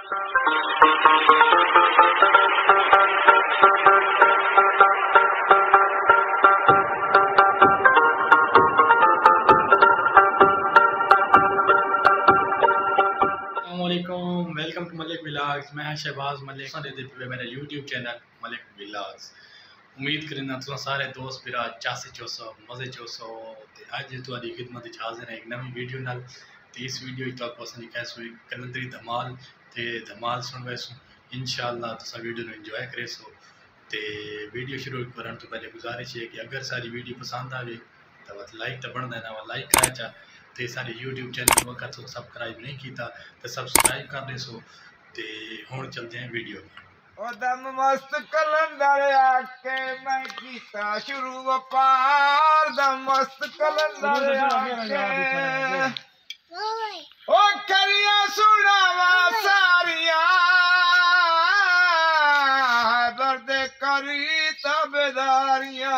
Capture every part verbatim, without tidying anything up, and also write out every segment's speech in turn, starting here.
Welcome to Malik विलास। मैं शहबाज मलिक पे मेरा यूट्यूब चैनल मलिक विलास। उम्मीद करना तुम सारे दोस्त बिरा चासे चौसो मजे चौसो अज तुम्हारी खिदमत हाजिर है एक नवी वीडियो नाल। तो इस वीडियो तो पसंद कैसो कलंदरी धमाल ते धमाल सुन वैसो इंशाअल्लाह तुसा वीडियो में एंजॉय करे सो। ते वीडियो शुरू करने तो पहले गुजारिश है कि अगर सारी वीडियो पसंद आवे तो लाइक तो बन देना वा लाइक करा चा ते सारे यूट्यूब चैनल वक्त तो सब्सक्राइब नहीं किया तो सब्सक्राइब कर दे सो। ते हुण चलते हैं वीडियो में। ओ दम मस्त कलंदर आके मैं कीता शुरू व्यापार दम मस्त कलंदर आके ओ करिया सुनावा सारिया बर्दे करी तबेदारियां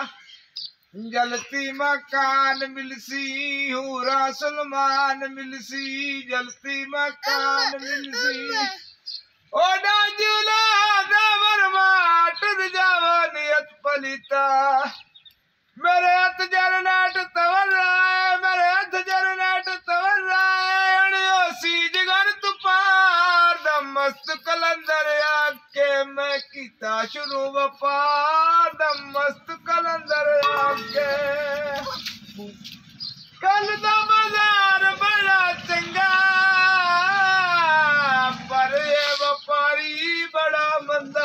जलती मकान मिलसी हूरा सलमान मिलसी जलती मकान मिलसी ओ डाजुला दवर माट जावा नियत पलिता मेरे हाथ जरनाट तवर राय मेरे हाथ जरनाट तवर राय सी जगर तुपार दम मस्त कलंदर आके मैं कीता शुरू व्यापार दम मस्त कलंदर आके कल दा बाजार बड़ा चंगा पर ये व्यापारी बड़ा मंदा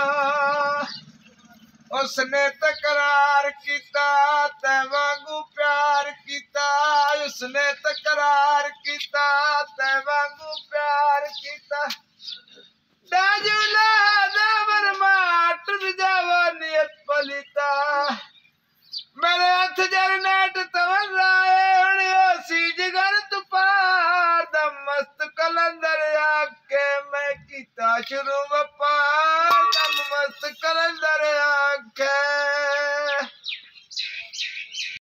उसने तकरार किता ते वांगू प्यार किता उसने तकरार किता ते वांगू प्यार किता डाजुला दवर माट जावा नियत पलिता मेरे हाथ जरनेट तवर राय सी जिगर तुपार दम मस्त कलंदर आके मैं कीता शुरू